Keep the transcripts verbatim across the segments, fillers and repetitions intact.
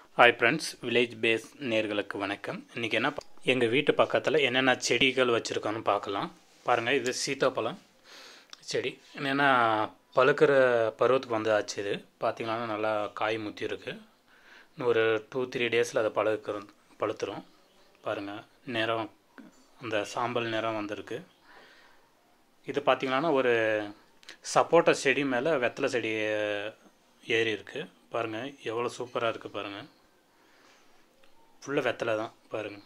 Hi friends, village base நேர்களுக்கு வணக்கம். இன்றைக்கி என்ன எங்கள் வீட்டு பக்கத்தில் என்னென்ன செடிகள் வச்சுருக்கோன்னு பார்க்கலாம். பாருங்கள், இது சீத்தாப்பழம் செடி. என்னென்னா பழுக்கிற பருவத்துக்கு வந்து ஆச்சு. இது பார்த்திங்கன்னா நல்லா காய் முத்தி இருக்குது. இன்னும் ஒரு டூ த்ரீ டேஸில் அதை பழுக்கிற பழுத்துரும். பாருங்கள், நிறம் அந்த சாம்பல் நிறம் வந்திருக்கு. இது பார்த்திங்கன்னா ஒரு சப்போட்டா செடி மேலே வெத்தலை செடி ஏறி இருக்குது. பாருங்கள் எவ்வளோ சூப்பராக இருக்குது பாருங்கள். ஃபுல்லாக வெத்தலை தான் பாருங்கள்.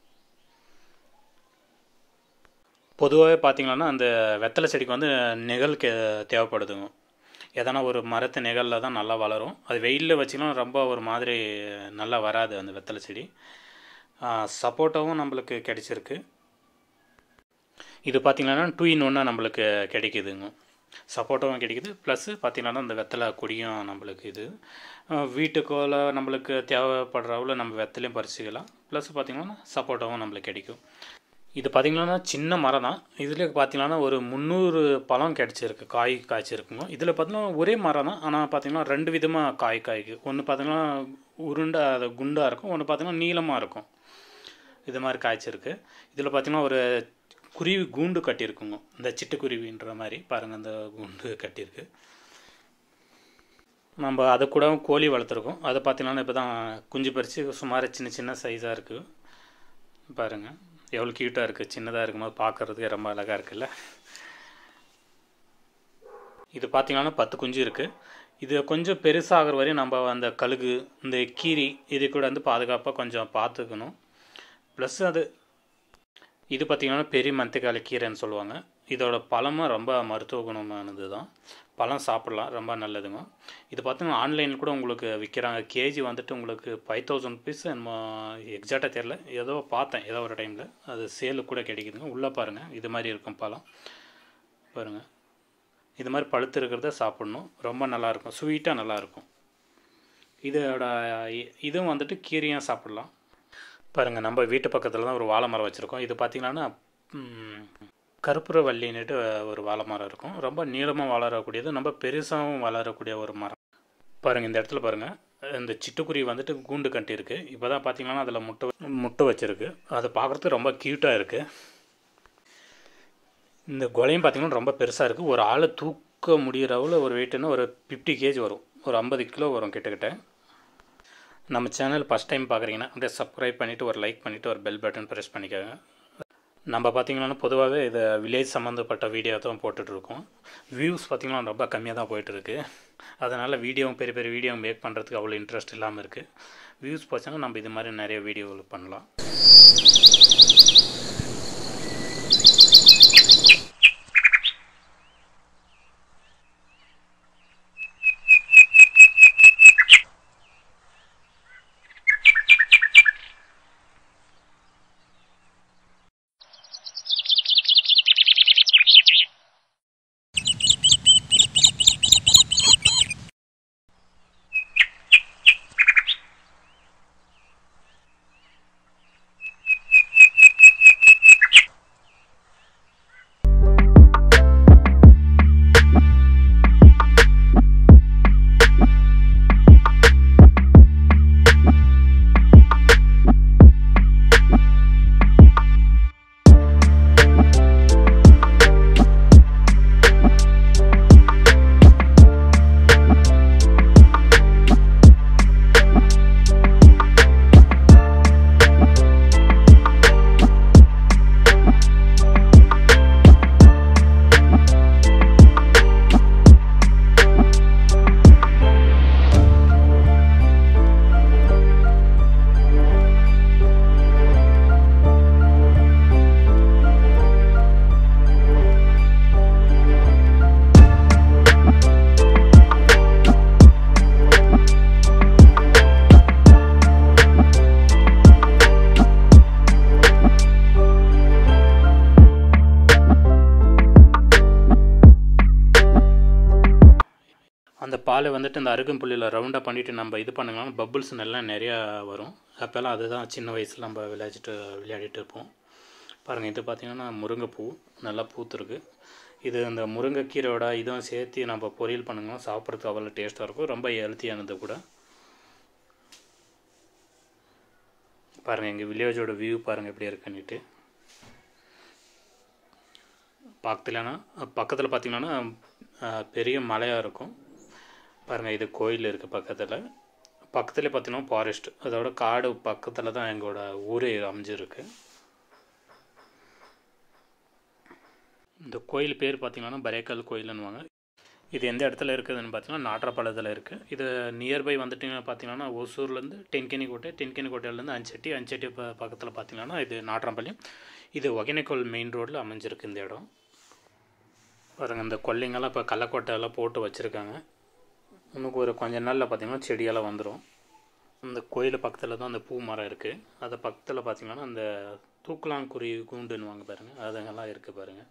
பொதுவாகவே பார்த்திங்கன்னா அந்த வெத்தலை செடிக்கு வந்து நிழல் கே தேவைப்படுதுங்க. எதனா ஒரு மரத்து நிழலில் தான் நல்லா வளரும். அது வெயிலில் வச்சிங்கன்னா ரொம்ப ஒரு மாதிரி நல்லா வராது அந்த வெத்தலை செடி. சப்போட்டாவும் நம்மளுக்கு கிடைச்சிருக்கு. இது பார்த்திங்கன்னா டூ இன் ஒன்னாக நம்மளுக்கு கிடைக்குதுங்க. சப்போட்டாவும் கிடைக்குது, ப்ளஸ்ஸு பார்த்திங்கன்னா அந்த வெத்தலை கொடியும் நம்மளுக்கு இது வீட்டுக்குள்ள நம்மளுக்கு தேவைப்படுறவில் நம்ம வெத்தலையும் பறிச்சிக்கலாம். ப்ளஸ் பார்த்திங்கன்னா சப்போட்டாவும் நம்மளுக்கு கிடைக்கும். இது பார்த்திங்கன்னா சின்ன மரம் தான். இதில் பார்த்திங்கன்னா ஒரு முந்நூறு பழம் கிடச்சிருக்கு, காய் காய்ச்சிருக்குங்க. இதில் பார்த்திங்கன்னா ஒரே மரம் தான், ஆனால் பார்த்திங்கன்னா ரெண்டு விதமாக காய் காய்க்கு. ஒன்று பார்த்திங்கன்னா உருண்டை அது குண்டாக இருக்கும், ஒன்று பார்த்திங்கன்னா நீளமாக இருக்கும். இது மாதிரி காய்ச்சிருக்கு. இதில் பார்த்திங்கன்னா ஒரு குருவி கூண்டு கட்டியிருக்குங்க, இந்த சிட்டுக்குருவின்ற மாதிரி பாருங்கள். அந்த கூண்டு கட்டியிருக்கு. நம்ம அதை கூட கோழி வளர்த்துருக்கோம். அதை பார்த்திங்கன்னா இப்போ தான் குஞ்சு பறித்து சுமார் சின்ன சின்ன சைஸாக இருக்குது. பாருங்கள் எவ்வளோ க்யூட்டாக இருக்குது. சின்னதாக இருக்கும்போது பார்க்குறதுக்கு ரொம்ப அழகாக இருக்குல்ல. இது பார்த்திங்கன்னா பத்து குஞ்சு இருக்குது. இது கொஞ்சம் பெருசாகிற வரையும் நம்ம அந்த கழுகு இந்த கீரி இது கூட வந்து பாதுகாப்பாக கொஞ்சம் பார்த்துக்கணும். ப்ளஸ் அது இது பார்த்திங்கன்னா பெரிய மந்தைக்காளி கீரைன்னு சொல்லுவாங்க. இதோட பழமும் ரொம்ப மருத்துவ குணமானது தான். பழம் சாப்பிட்லாம், ரொம்ப நல்லதுங்க. இது பார்த்திங்கன்னா ஆன்லைனில் கூட உங்களுக்கு விற்கிறாங்க. கேஜி வந்துட்டு உங்களுக்கு ஃபைவ் தௌசண்ட் ருபீஸ் என்னமோ எக்ஸாக்டாக தெரில, ஏதோ பார்த்தேன் ஏதோ ஒரு டைமில். அது சேலு கூட கிடைக்குதுங்க. உள்ளே பாருங்கள் இது மாதிரி இருக்கும் பழம். பாருங்கள் இது மாதிரி பழுத்து இருக்கிறத சாப்பிட்ணும், ரொம்ப நல்லாயிருக்கும், ஸ்வீட்டாக நல்லாயிருக்கும். இதோட இதுவும் வந்துட்டு கீரையாக சாப்பிட்லாம். பாருங்கள், நம்ம வீட்டு பக்கத்தில் தான் ஒரு வாழை மரம் வச்சுருக்கோம். இது பார்த்திங்கன்னா கற்பூரவல்லின்னுட்டு ஒரு வாழை மரம் இருக்கும். ரொம்ப நீளமாக வளரக்கூடியது, ரொம்ப பெருசாகவும் வளரக்கூடிய ஒரு மரம். பாருங்கள் இந்த இடத்துல பாருங்கள், இந்த சிட்டுக்குருவி வந்துட்டு கூண்டு கட்டியிருக்கு. இப்போ தான் பார்த்திங்கன்னா அதில் முட்டை முட்டை வச்சுருக்கு. அதை பார்க்குறதுக்கு ரொம்ப க்யூட்டாக இருக்குது. இந்த கொலையும் பார்த்திங்கன்னா ரொம்ப பெருசாக இருக்குது. ஒரு ஆளை தூக்க முடிகிறவில் ஒரு வெயிட்டுன்னா ஒரு ஃபிஃப்டி கேஜி வரும், ஒரு ஐம்பது கிலோ வரும் கிட்டக்கிட்ட. நம்ம சேனல் ஃபஸ்ட் டைம் பார்க்குறீங்கன்னா அப்படியே சப்ஸ்கிரைப் பண்ணிவிட்டு ஒரு லைக் பண்ணிவிட்டு ஒரு பெல் பட்டன் ப்ரெஸ் பண்ணிக்கோங்க. நம்ம பார்த்திங்கன்னா பொதுவாகவே இதை வில்லேஜ் சம்மந்தப்பட்ட வீடியோ தான் போட்டுட்ருக்கோம். வியூஸ் பார்த்திங்கன்னா ரொம்ப கம்மியாக தான் போய்ட்டுருக்கு. அதனால் வீடியோவும் பெரிய பெரிய வீடியோ மேக் பண்ணுறதுக்கு அவ்வளோ இன்ட்ரெஸ்ட் இல்லாமல் இருக்குது. வியூஸ் போச்சுன்னா நம்ம இது மாதிரி நிறைய வீடியோவில் பண்ணலாம். அந்த பாலை வந்துட்டு இந்த அருகம்புல்லில் ரவுண்டாக பண்ணிவிட்டு நம்ம இது பண்ணுங்கன்னா பப்புள்ஸ் நல்லா நிறையா வரும். அப்போல்லாம் அதுதான் சின்ன வயசில் நம்ம விளையாடிட்டு விளையாடிட்டு இருப்போம். பாருங்கள், இது பார்த்திங்கன்னா முருங்கைப்பூ நல்லா பூத்துருக்கு. இது அந்த முருங்கைக்கீரையோட இதுவும் சேர்த்து நம்ம பொரியல் பண்ணுங்கன்னா சாப்பிட்றதுக்கு அவ்வளோ டேஸ்ட்டாக இருக்கும். ரொம்ப ஹெல்த்தியானது கூட. பாருங்கள் எங்கள் வில்லேஜோட வியூ பாருங்கள் எப்படி இருக்குன்னுட்டு. பக்கத்துலனா பக்கத்தில் பார்த்திங்கன்னா பெரிய மலையாக இருக்கும் பாருங்கள். இது கோயில் இருக்குது பக்கத்தில். பக்கத்துலேயே பார்த்திங்கன்னா ஃபாரஸ்ட், அதோட காடு பக்கத்தில் தான் எங்களோட ஊரே அமைஞ்சிருக்கு. இந்த கோயில் பேர் பார்த்திங்கன்னா பரேக்கல் கோயிலுன்னுவாங்க. இது எந்த இடத்துல இருக்குதுன்னு பார்த்தீங்கன்னா நாட்றப்பாளையத்தில் இருக்குது. இது நியர்பை வந்துட்டிங்கன்னா பார்த்தீங்கன்னா ஒசூர்லேருந்து டென்கேனிக்கோட்டை, டென்கேனிக்கோட்டையிலேருந்து அஞ்சட்டி, அஞ்சட்டி ப பக்கத்தில் பார்த்தீங்கன்னா இது நாட்றம்பாளையம். இது ஒகேனக்கல் மெயின் ரோட்டில் அமைஞ்சிருக்கு இந்த இடம். பாருங்கள் இந்த கொல்லைங்கெல்லாம் இப்போ கள்ளக்கோட்டையெல்லாம் போட்டு வச்சுருக்காங்க. இன்னும் ஒரு கொஞ்ச நாளில் பார்த்திங்கன்னா செடியெல்லாம் வந்துடும். இந்த கோயில் பக்கத்தில் தான் அந்த பூ மரம் இருக்குது. அது பக்கத்தில் பார்த்திங்கன்னா அந்த தூக்கலாங்குருவி கூண்டுன்னுவாங்க பாருங்கள், அதுங்கெல்லாம் இருக்குது பாருங்கள்.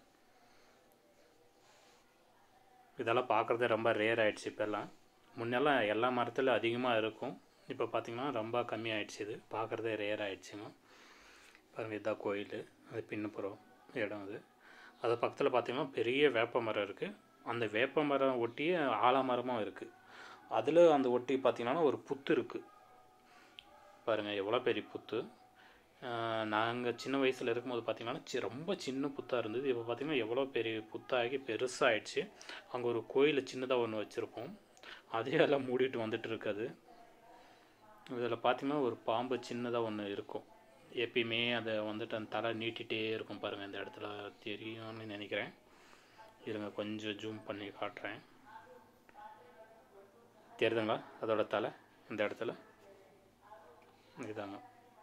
இதெல்லாம் பார்க்குறதே ரொம்ப ரேர் ஆகிடுச்சு இப்போல்லாம். முன்னெல்லாம் எல்லா மரத்துலையும் அதிகமாக இருக்கும், இப்போ பார்த்திங்கன்னா ரொம்ப கம்மியாகிடுச்சு. இது பார்க்குறதே ரேர் ஆகிடுச்சுங்க. பாருங்கள் இதுதான் கோயில், அது பின்னப்புறம் இடம். அது அது பக்கத்தில் பார்த்திங்கன்னா பெரிய வேப்ப மரம் இருக்குது. அந்த வேப்ப மரம் ஒட்டியே ஆலமரமும் இருக்குது. அதில் அந்த ஒட்டி பார்த்திங்கன்னா ஒரு புத்து இருக்குது பாருங்கள், எவ்வளோ பெரிய புத்து. நாங்கள் சின்ன வயசில் இருக்கும்போது பார்த்திங்கன்னா சி ரொம்ப சின்ன புத்தாக இருந்தது. இப்போ பார்த்திங்கன்னா எவ்வளோ பெரிய புத்தாகி பெருசாகிடுச்சு. அங்கே ஒரு கோயில் சின்னதாக ஒன்று வச்சுருப்போம், அதே எல்லாம் மூடிட்டு வந்துட்டு இருக்காது. இதில் பார்த்திங்கன்னா ஒரு பாம்பு சின்னதாக ஒன்று இருக்கும், எப்பயுமே அதை வந்துட்டு அந்த தலை நீட்டிகிட்டே இருக்கும் பாருங்கள். இந்த இடத்துல தெரியும்னு நினைக்கிறேன், இருங்க கொஞ்சம் ஜூம் பண்ணி காட்டுறேன். தெரியுதுங்களா அதோட தலை இந்த இடத்துல இதுதாங்க.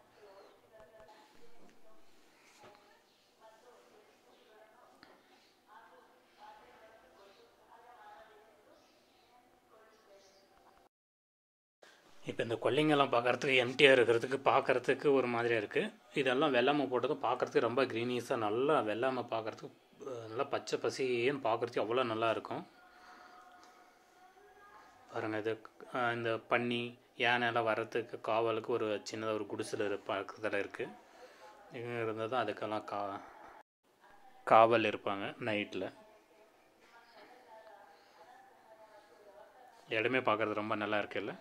இப்போ இந்த கொல்லைங்கெல்லாம் பார்க்குறதுக்கு எம்டியாக இருக்கிறதுக்கு பார்க்குறதுக்கு ஒரு மாதிரியாக இருக்குது. இதெல்லாம் வெள்ளாமை போட்டதும் பார்க்குறதுக்கு ரொம்ப க்ரீனிஸாக நல்லா வெள்ளாமை பார்க்குறதுக்கு நல்லா பச்சை பசின்னு பார்க்குறதுக்கு அவ்வளோ நல்லா இருக்கும் பாருங்கள். இது இந்த பன்னி யானையெல்லாம் வர்றதுக்கு காவலுக்கு ஒரு சின்னதாக ஒரு குடிசல் பக்கத்தில் இருக்குது. இங்கே இருந்தால் தான் அதுக்கெல்லாம் கா காவல் இருப்பாங்க நைட்டில். இடமே பார்க்குறது ரொம்ப நல்லா இருக்குல்ல.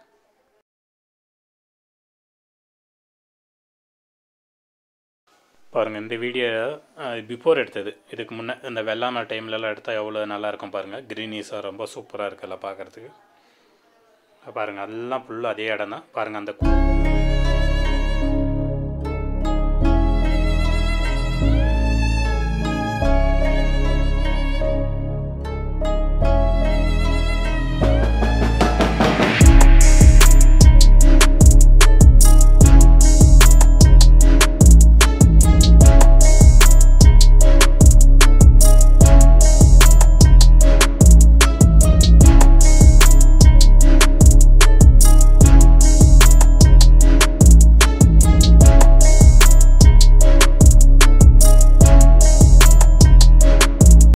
பாருங்கள் இந்த வீடியோ பிஃபோர் எடுத்தது, இதுக்கு முன்னே இந்த வெள்ளாமை டைம்லலாம் எடுத்தால் எவ்வளோ நல்லாயிருக்கும் பாருங்கள். க்ரீனிஸாக ரொம்ப சூப்பராக இருக்குல்ல பார்க்குறதுக்கு. பாருங்கள் எல்லாம் ஃபுல்லாக அதே இடம் தான் பாருங்கள். அந்த